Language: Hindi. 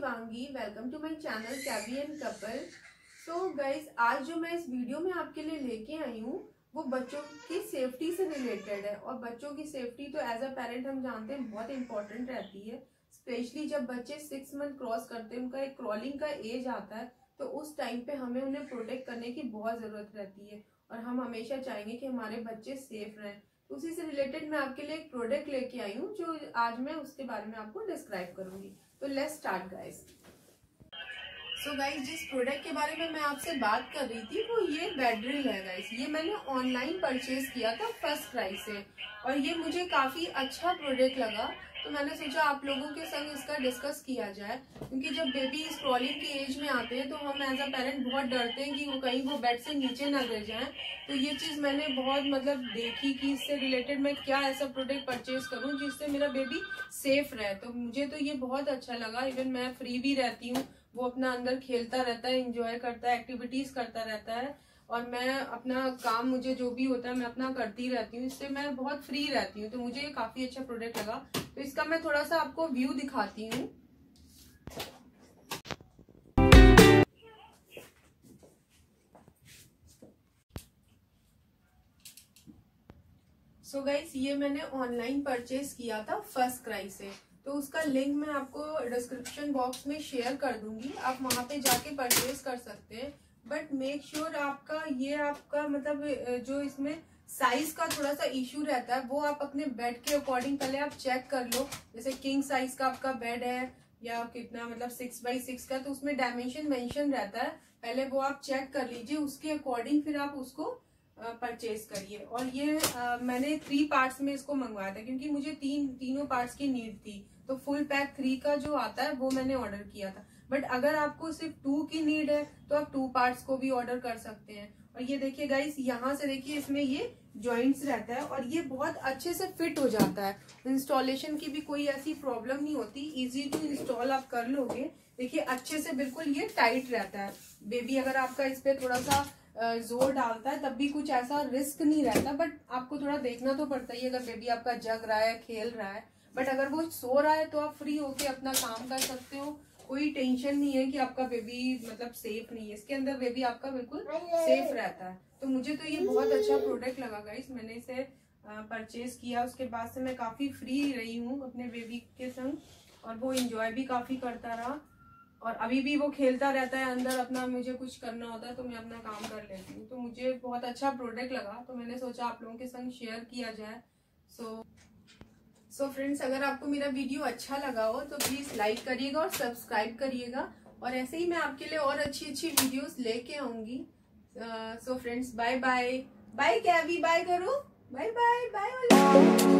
Shivangi. Welcome to my channel कैबी एंड कपल। सो गाइज, आज जो मैं इस वीडियो में आपके लिए लेके आई हूँ वो बच्चों की सेफ्टी से रिलेटेड है। और बच्चों की सेफ्टी तो एज अ पेरेंट हम जानते हैं बहुत इंपॉर्टेंट रहती है, स्पेशली जब बच्चे 6 मंथ क्रॉस करते हैं, उनका एक क्रॉलिंग का एज आता है, तो उस टाइम पे हमें उन्हें प्रोटेक्ट करने की बहुत ज़रूरत रहती है। और हम हमेशा चाहेंगे कि हमारे बच्चे सेफ रहें। तो उसी से रिलेटेड मैं आपके लिए एक प्रोडक्ट लेके आई हूँ जो आज मैं उसके बारे में आपको डिस्क्राइब करूंगी। तो let's start guys. So guys, जिस प्रोडक्ट के बारे में मैं आपसे बात कर रही थी वो ये बेडरिल है गाइस। ये मैंने ऑनलाइन परचेज किया था फर्स्ट क्राई से और ये मुझे काफी अच्छा प्रोडक्ट लगा। तो मैंने सोचा आप लोगों के संग इसका डिस्कस किया जाए, क्योंकि जब बेबी स्क्रॉलिंग की एज में आते हैं तो हम एज अ पेरेंट बहुत डरते हैं कि वो कहीं वो बेड से नीचे ना गिर जाएं। तो ये चीज मैंने बहुत देखी कि इससे रिलेटेड मैं क्या ऐसा प्रोडक्ट परचेज करूं जिससे मेरा बेबी सेफ रहे। तो मुझे तो ये बहुत अच्छा लगा। इवन मैं फ्री भी रहती हूँ, वो अपना अंदर खेलता रहता है, इंजॉय करता है, एक्टिविटीज करता रहता है और मैं अपना काम, मुझे जो भी होता है मैं अपना करती रहती हूँ। इससे मैं बहुत फ्री रहती हूँ। तो मुझे ये काफी अच्छा प्रोडक्ट लगा। तो इसका मैं थोड़ा सा आपको व्यू दिखाती हूँ। सो गाइस, ये मैंने ऑनलाइन परचेज किया था फर्स्ट क्राई से। तो उसका लिंक मैं आपको डिस्क्रिप्शन बॉक्स में शेयर कर दूंगी, आप वहां पे जाके परचेज कर सकते हैं। बट मेक श्योर आपका जो इसमें साइज का थोड़ा सा इश्यू रहता है वो आप अपने बेड के अकॉर्डिंग पहले आप चेक कर लो। जैसे किंग साइज का आपका बेड है या कितना 6x6 का, तो उसमें डायमेंशन मेंशन रहता है, पहले वो आप चेक कर लीजिए, उसके अकॉर्डिंग फिर आप उसको परचेज करिए। और ये मैंने 3 पार्ट्स में इसको मंगवाया था क्योंकि मुझे तीनों पार्ट्स की नीड थी। तो फुल पैक 3 का जो आता है वो मैंने ऑर्डर किया था। बट अगर आपको सिर्फ 2 की नीड है तो आप 2 पार्ट्स को भी ऑर्डर कर सकते हैं। और ये देखिए गाइस, यहाँ से देखिए इसमें ये जॉइंट्स रहता है और ये बहुत अच्छे से फिट हो जाता है। इंस्टॉलेशन की भी कोई ऐसी प्रॉब्लम नहीं होती, इजी टू इंस्टॉल आप कर लोगे। देखिए अच्छे से बिल्कुल ये टाइट रहता है। बेबी अगर आपका इस पे थोड़ा सा जोर डालता है तब भी कुछ ऐसा रिस्क नहीं रहता, बट आपको थोड़ा देखना तो पड़ता ही है अगर बेबी आपका जग रहा है, खेल रहा है। बट अगर वो सो रहा है तो आप फ्री होके अपना काम कर सकते हो, कोई टेंशन नहीं है कि आपका बेबी सेफ नहीं है। इसके अंदर बेबी आपका बिल्कुल सेफ रहता है। तो मुझे तो ये बहुत अच्छा प्रोडक्ट लगा गाइस। मैंने इसे परचेज किया, उसके बाद से मैं काफी फ्री रही हूँ अपने बेबी के संग और वो इंजॉय भी काफी करता रहा। और अभी भी वो खेलता रहता है अंदर अपना, मुझे कुछ करना होता है तो मैं अपना काम कर लेती हूँ। तो मुझे बहुत अच्छा प्रोडक्ट लगा, तो मैंने सोचा आप लोगों के संग शेयर किया जाए। सो फ्रेंड्स, अगर आपको मेरा वीडियो अच्छा लगा हो तो प्लीज लाइक करिएगा और सब्सक्राइब करिएगा। और ऐसे ही मैं आपके लिए और अच्छी अच्छी वीडियोस लेके आऊंगी। So friends, bye bye. Bye कैवी, बाय करो, बाय बाय बाय।